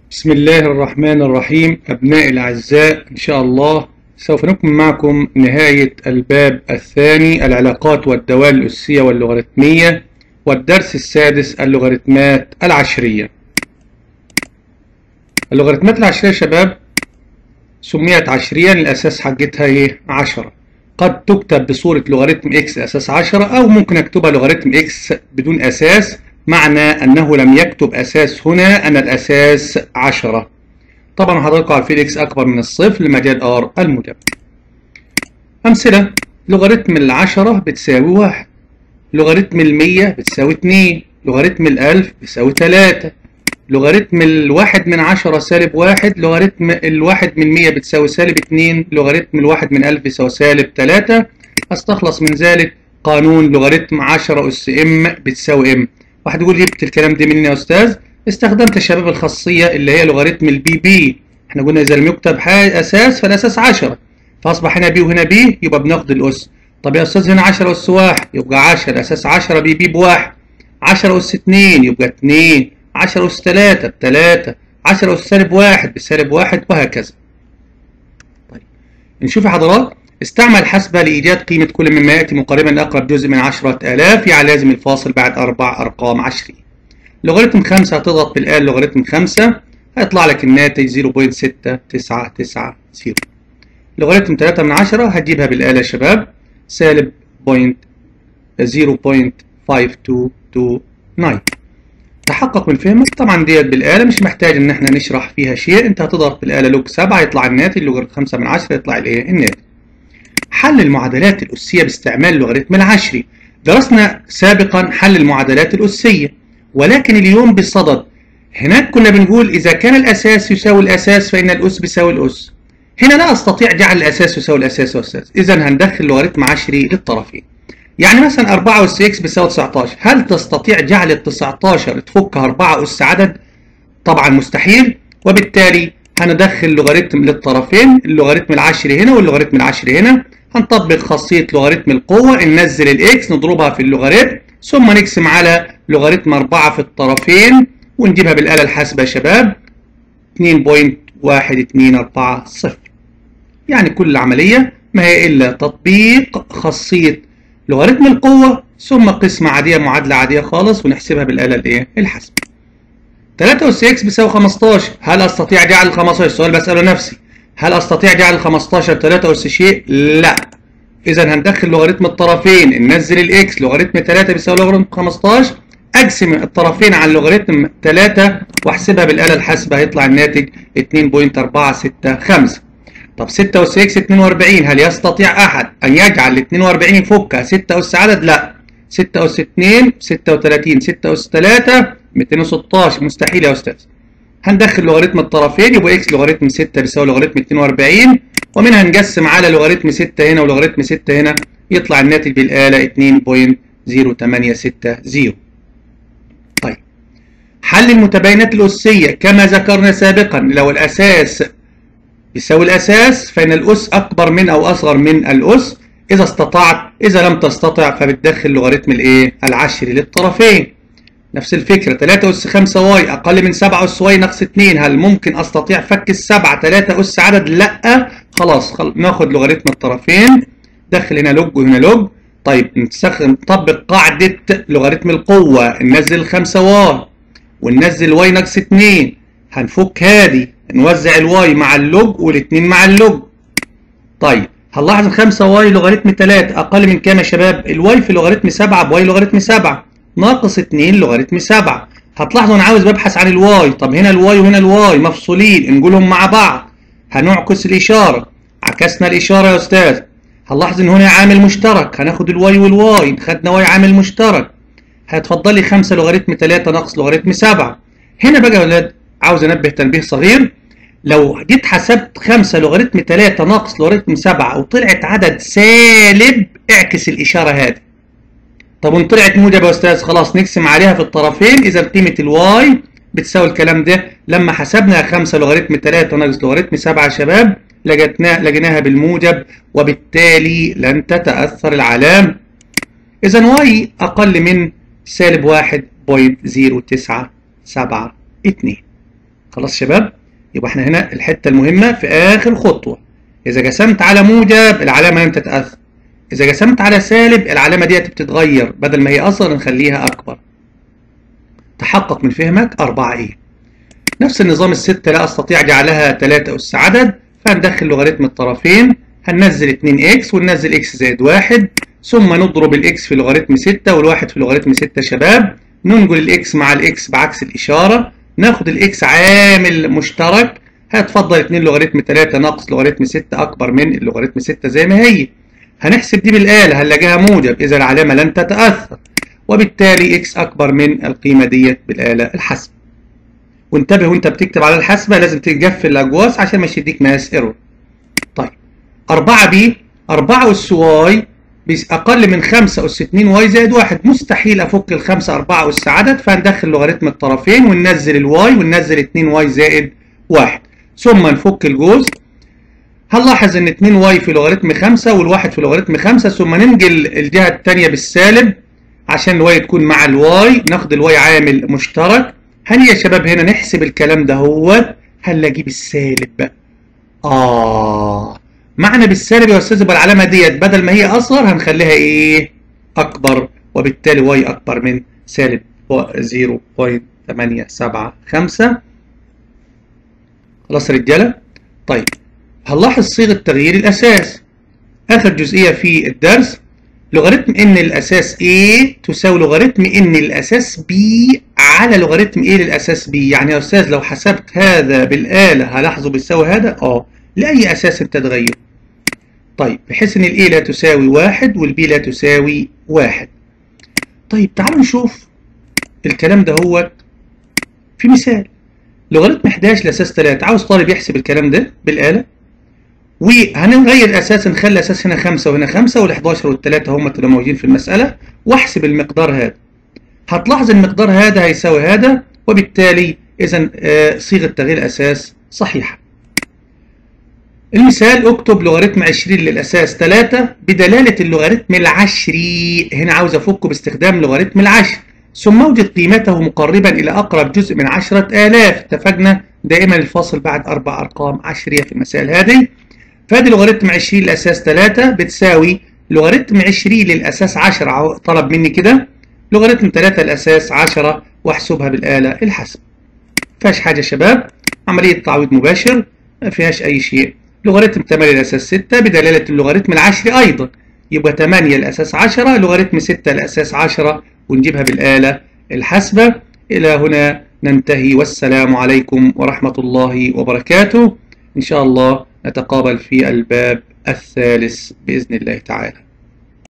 بسم الله الرحمن الرحيم. أبنائي الأعزاء، إن شاء الله سوف نكمل معكم نهاية الباب الثاني، العلاقات والدوال الأسية واللوغاريتمية، والدرس السادس، اللوغاريتمات العشرية. اللوغاريتمات العشرية يا شباب سميت عشرية الأساس حقتها إيه؟ 10. قد تكتب بصورة لوغاريتم إكس أساس 10، أو ممكن أكتبها لوغاريتم إكس بدون أساس، معنى أنه لم يكتب أساس هنا أن الأساس 10. طبعا حضراتكم عارفين إكس أكبر من الصفر لمجال R الموجب. أمثلة: لوغاريتم 10 بتساوي 1، لوغاريتم 100 بتساوي 2، لوغاريتم 1000 بتساوي 3، لوغاريتم 1 من 10 سالب 1، لوغاريتم 1 من 100 بتساوي سالب 2، لوغاريتم 1 من 1000 بتساوي سالب 3. أستخلص من ذلك قانون لوغاريتم 10 أس M بتساوي M. واحد يقول جبت الكلام ده منين يا أستاذ؟ استخدمت يا شباب الخاصية اللي هي لوغاريتم البي بي. احنا قلنا إذا لم يكتب أساس فالأساس 10، فأصبح هنا بي وهنا بي، يبقى بناخد الأس. طب يا أستاذ هنا 10 أس 1 يبقى 10، الأساس 10 بي بي بواحد، 10 أس 2 يبقى 2، 10 أس 3 ب3، 10 أس سالب 1 بسالب 1، وهكذا. طيب نشوف يا حضرات. استعمل حسبة لإيجاد قيمة كل مما يأتي مقاربا لأقرب جزء من 10,000، يعني لازم الفاصل بعد 4 أرقام عشرية. لوغاريتم 5 هتضغط بالآلة لوغاريتم 5 هيطلع لك الناتج 0.6990. لوغاريتم 3 من 10 هتجيبها بالآلة يا شباب سالب 0.5229. تحقق من فهمك. طبعا ديت بالآلة مش محتاج ان احنا نشرح فيها شيء، انت هتضغط بالآلة لوج 7 يطلع الناتج، لوغاريتم 5 من 10 يطلع الايه؟ الناتج. حل المعادلات الأسية باستعمال اللوغاريتم العشري. درسنا سابقا حل المعادلات الأسية، ولكن اليوم بصدد. هناك كنا بنقول إذا كان الأساس يساوي الأساس فإن الأس بيساوي الأس. هنا لا أستطيع جعل الأساس يساوي الأساس يا أستاذ، إذا هندخل لوغاريتم عشري للطرفين. يعني مثلا 4 أس إكس بيساوي 19، هل تستطيع جعل ال 19 تفكها 4 أس عدد؟ طبعا مستحيل، وبالتالي هندخل لوغاريتم للطرفين، اللوغاريتم العشري هنا واللوغاريتم العشري هنا. هنطبق خاصية لوغاريتم القوة، ننزل الإكس نضربها في اللوغاريتم ثم نقسم على لوغاريتم 4 في الطرفين ونجيبها بالآلة الحاسبة يا شباب 2.1240. يعني كل عملية ما هي إلا تطبيق خاصية لوغاريتم القوة ثم قسمة عادية، معادلة عادية خالص، ونحسبها بالآلة الإيه؟ الحاسبة. 3 أس إكس بيساوي 15، هل أستطيع جعل ال 15؟ السؤال بسأله نفسي، هل أستطيع جعل ال 15 3 أس شيء؟ لا. إذا هندخل لوغاريتم الطرفين، ننزل الإكس، لوغاريتم 3 بيساوي لوغاريتم 15، أقسم الطرفين على لوغاريتم 3 وأحسبها بالآلة الحاسبة هيطلع الناتج 2.465. طب 6 أس إكس 42، هل يستطيع أحد أن يجعل ال 42 يفكها 6 أس عدد؟ لا. 6 أس 2 36، 6 أس 3 216، مستحيل يا أستاذ. هندخل لوغاريتم الطرفين، يبقى إكس لوغاريتم 6 بيساوي لوغاريتم 42، ومنها نقسم على لوغاريتم 6 هنا ولوغاريتم 6 هنا، يطلع الناتج بالآلة 2.0860. طيب حل المتباينات الأسية كما ذكرنا سابقا، لو الأساس يساوي الأساس فإن الأس أكبر من أو أصغر من الأس إذا استطعت، إذا لم تستطع فبتدخل لوغاريتم الإيه؟ العشري للطرفين. نفس الفكرة 3 أس 5 واي أقل من 7 أس واي ناقص 2، هل ممكن أستطيع فك السبعة 3 أس عدد؟ لأ. خلاص ناخد لوغاريتم الطرفين، دخل هنا لوج وهنا لوج. طيب نطبق قاعدة لوغاريتم القوة، ننزل 5 واي وننزل واي ناقص 2، هنفك هادي نوزع الواي مع اللوج والاثنين مع اللوج. طيب هنلاحظ 5 واي لوغاريتم 3 أقل من كام يا شباب؟ الواي في لوغاريتم 7 بواي لوغاريتم 7 ناقص 2 لوغاريتم 7. هتلاحظوا انا عاوز ببحث عن الواي، طب هنا الواي وهنا الواي مفصولين نقولهم مع بعض، هنعكس الإشارة. عكسنا الإشارة يا أستاذ، هنلاحظ إن هنا عامل مشترك، هناخد الواي والواي، خدنا واي عامل مشترك، هيتفضل لي 5 لوغاريتم 3 ناقص لوغاريتم 7. هنا بقى يا أولاد عاوز أنبه تنبيه صغير، لو جيت حسبت 5 لوغاريتم 3 ناقص لوغاريتم 7 وطلعت عدد سالب اعكس الإشارة هذه. طب وان طلعت موجب يا أستاذ خلاص نقسم عليها في الطرفين، إذا قيمة الواي بتساوي الكلام ده. لما حسبنا 5 لوغاريتم 3 ناقص لوغاريتم 7 يا شباب لقيناها بالموجب، وبالتالي لن تتأثر العلامة. إذا واي أقل من سالب 1.0972. خلاص شباب؟ يبقى احنا هنا الحتة المهمة في آخر خطوة. إذا قسمت على موجب العلامة لم تتأثر. إذا قسمت على سالب العلامة ديت بتتغير، بدل ما هي أصغر نخليها أكبر. تحقق من فهمك 4 إيه؟ نفس النظام الستة لا أستطيع جعلها 3 أس عدد، فهندخل لوغاريتم الطرفين، هننزل 2 إكس وننزل إكس زائد 1، ثم نضرب الإكس في لوغاريتم 6 والواحد في لوغاريتم 6 شباب، ننقل الإكس مع الإكس بعكس الإشارة، ناخد الإكس عامل مشترك، هيتفضل 2 لوغاريتم 3 ناقص لوغاريتم 6 أكبر من اللوغاريتم 6 زي ما هي. هنحسب دي بالآلة هنلاقيها موجب، إذا العلامة لن تتأثر، وبالتالي إكس أكبر من القيمة ديت بالآلة الحاسبة. وانتبه وانت بتكتب على الحاسبة لازم تقفل الأقواس عشان ما يديك ماس ايرور. طيب 4 بي 4 أس واي أقل من 5 أس 2 واي زائد 1، مستحيل أفك ال5 4 أس عدد، فهندخل لوغاريتم الطرفين وننزل الواي وننزل 2 واي زائد 1، ثم نفك الجزء. هنلاحظ ان 2 واي في لوغاريتم 5 والواحد في لوغاريتم 5، ثم ننقل الجهة الثانية بالسالب عشان الواي تكون مع الواي، ناخد الواي عامل مشترك. هنيجي يا شباب هنا نحسب الكلام ده هنلاقيه بالسالب. معنى بالسالب يا استاذ يبقى العلامة ديت بدل ما هي اصغر هنخليها ايه؟ اكبر، وبالتالي واي اكبر من سالب 0.875. خلاص يا رجالة؟ طيب هنلاحظ صيغة تغيير الأساس. آخر جزئية في الدرس، لوغاريتم إن الأساس A تساوي لوغاريتم إن الأساس B على لوغاريتم A للأساس B. يعني يا أستاذ لو حسبت هذا بالآلة هلاحظه بيساوي هذا؟ لأي أساس أنت تغيره. طيب بحيث إن ال A لا تساوي 1 وال B لا تساوي 1. طيب تعالوا نشوف الكلام ده في مثال. لوغاريتم 11 لأساس 3، عاوز طالب يحسب الكلام ده بالآلة، وهنغير الأساس، نخلي الأساس هنا 5 وهنا 5، وال11 وال3 هم اللي موجودين في المسألة، واحسب المقدار هذا. هتلاحظ المقدار هذا هيساوي هذا، وبالتالي إذا صيغة تغيير الأساس صحيحة. المثال اكتب لوغاريتم 20 للأساس 3 بدلالة اللوغاريتم العشري. هنا عاوز أفكه باستخدام لوغاريتم العشر، ثم اوجد قيمته مقربا إلى أقرب جزء من 10,000. اتفقنا دائما الفاصل بعد 4 أرقام عشرية في المسائل هذه. فادي لوغاريتم 20 للأساس 3 بتساوي لوغاريتم 20 للأساس 10، طلب مني كده لوغاريتم 3 للأساس 10، واحسبها بالآلة الحاسبة. مفيهاش حاجة يا شباب، عملية تعويض مباشر ما فيهاش أي شيء. لوغاريتم 8 للأساس 6 بدلالة اللوغاريتم العشري أيضا، يبقى 8 للأساس 10 لوغاريتم 6 للأساس 10، ونجيبها بالآلة الحاسبة. إلى هنا ننتهي، والسلام عليكم ورحمة الله وبركاته. إن شاء الله نتقابل في الباب الثالث بإذن الله تعالى.